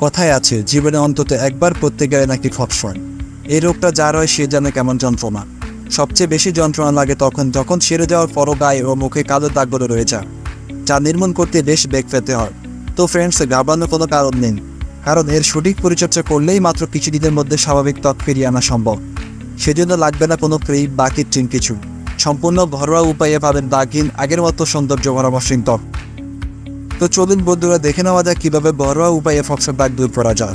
কথায় আছে জীবনে অন্তত একবার প্রত্যেকের নাকি ফক্স হয়। এই রোগটা যার হয় সে জানে কেমন যন্ত্রণা। সবচেয়ে বেশি যন্ত্রণা লাগে তখন যখন সেরে যাওয়ার পরও গায়ে ও মুখে কালো দাগগুলো রয়ে যায়, যা নির্মূল করতে বেশ বেগ পেতে হয়। তো ফ্রেন্ডস, ঘাবড়ানোর কোনো কারণ নেই, কারণ এর সঠিক পরিচর্যা করলেই মাত্র কিছুদিনের মধ্যে স্বাভাবিক ত্বক ফিরিয়ে আনা সম্ভব। সেজন্য লাগবে না কোনো ক্রিম বা কৃত্রিম কিছু। সম্পূর্ণ ঘরোয়া উপায়ে পাবেন দাগহীন আগের মতো সৌন্দর্য ভরা মসৃণ ত্বক। তো চলুন বন্ধুরা, দেখে নেওয়া যায় কীভাবে ঘরোয়া উপায়ে ফক্সের দাগ দূর করা যায়।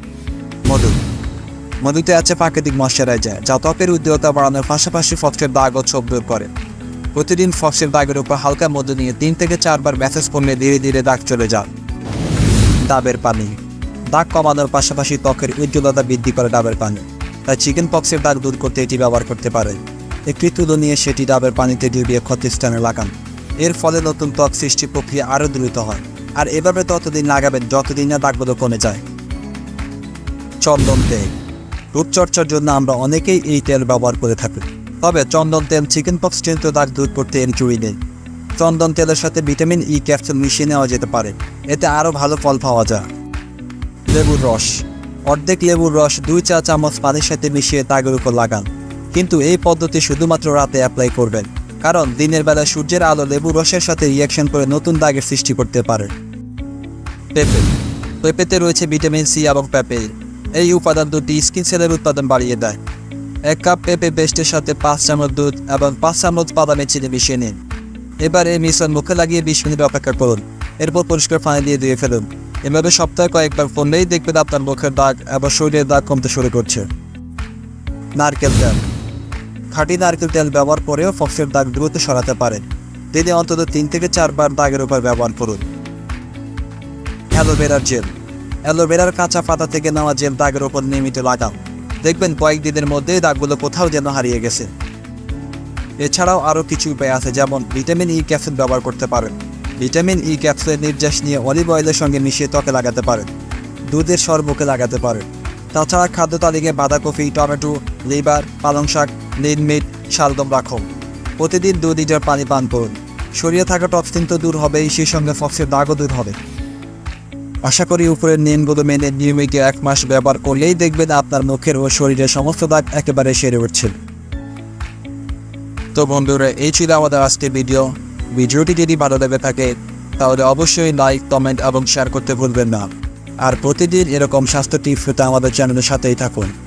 মধুতে আছে প্রাকৃতিক ময়শ্চারাইজার, যা ত্বকের উজ্জ্বলতা বাড়ানোর পাশাপাশি ফক্সের দাগ ও ছোপ দূর করে। প্রতিদিন ফক্সের দাগের উপর হালকা মধু নিয়ে 3 থেকে 4 বার ম্যাসেজ করলে ধীরে ধীরে দাগ চলে যায়। ডাবের পানি দাগ কমানোর পাশাপাশি ত্বকের উজ্জ্বলতা বৃদ্ধি করে ডাবের পানি, তাই চিকেন পক্সের দাগ দূর করতে এটি ব্যবহার করতে পারে। একটি তুলো নিয়ে সেটি ডাবের পানিতে ডুবিয়ে ক্ষতির স্থানে লাগান। এর ফলে নতুন ত্বক সৃষ্টি প্রক্রিয়া আরও দ্রুত হয়। আর এভাবে ততদিন লাগাবেন যতদিন না দাগগুলো কমে যায়। চন্দন তেল রূপচর্চার জন্য আমরা অনেকেই এই তেল ব্যবহার করে থাকি, তবে চন্দন তেল চিকেন পক্স জনিত দাগ দূর করতে এর জুড়ি নেই। চন্দন তেলের সাথে ভিটামিন ই ক্যাপসুল মিশিয়ে নেওয়া যেতে পারে, এতে আরও ভালো ফল পাওয়া যায়। লেবুর রস অর্ধেক লেবুর রস 2 চা চামচ পানির সাথে মিশিয়ে দাগের উপর লাগান, কিন্তু এই পদ্ধতি শুধুমাত্র রাতে অ্যাপ্লাই করবেন, কারণ দিনের বেলা সূর্যের আলো লেবুর রসের সাথে রিয়াকশন করে নতুন দাগের সৃষ্টি করতে পারে। পেঁপেতে রয়েছে ভিটামিন সি এবং পেঁপে, এই উপাদান দুটি স্কিন সেলের উৎপাদন বাড়িয়ে দেয়। 1 কাপ পেঁপে পেস্টের সাথে 5 চামচ দুধ এবং 5 চামচ বাদামের চিনি মিশিয়ে নিন। এবার এই মিশ্রণ মুখে লাগিয়ে 20 মিনিট অপেক্ষা করুন, এরপর পরিষ্কার পানি দিয়ে ধুয়ে ফেলুন। এভাবে সপ্তাহে কয়েকবার করলেই দেখবেন আপনার মুখের দাগ এবং শরীরের দাগ কমতে শুরু করছে। নারকেল তেল খাঁটি নারকেল তেল ব্যবহার করেও ফক্সের দাগ দ্রুত সরাতে পারেন। দিনে অন্তত 3 থেকে 4 বার দাগের উপর ব্যবহার করুন। অ্যালোভেরার জেল অ্যালোভেরার কাঁচা পাতা থেকে নেওয়া জেল দাগের উপর নিয়মিত লাগাও, দেখবেন কয়েকদিনের মধ্যেই দাগগুলো কোথাও যেন হারিয়ে গেছে। এছাড়াও আরও কিছু উপায় আছে, যেমন ভিটামিন ই ক্যাপসুল ব্যবহার করতে পারেন। ভিটামিন ই ক্যাপসুলের নির্যাস নিয়ে অলিভ অয়েলের সঙ্গে মিশিয়ে ত্বকে লাগাতে পারেন। দুধের স্বর মুখে লাগাতে পারেন। তাছাড়া খাদ্য তালিকায় বাঁধাকপি, টমেটো, লিভার, পালং শাক, নীল মিট, শালগম রাখুন। প্রতিদিন 2 লিটার পানি পান করুন। শরীরে থাকা টক্সিন তো দূর হবেই, সেই সঙ্গে ফক্সের দাগও দূর হবে। আশা করি উপরের নিয়মগুলো মেনে নিয়মিত 1 মাস ব্যবহার করলেই দেখবেন আপনার মুখের ও শরীরের সমস্ত দাগ একেবারে সেরে উঠছে। তো বন্ধুরা, এই ছিল আমাদের আজকের ভিডিওটি যদি ভালো লেগে থাকে তাহলে অবশ্যই লাইক, কমেন্ট এবং শেয়ার করতে ভুলবেন না। আর প্রতিদিন এরকম স্বাস্থ্য টিপস পেতে আমাদের চ্যানেলের সাথেই থাকুন।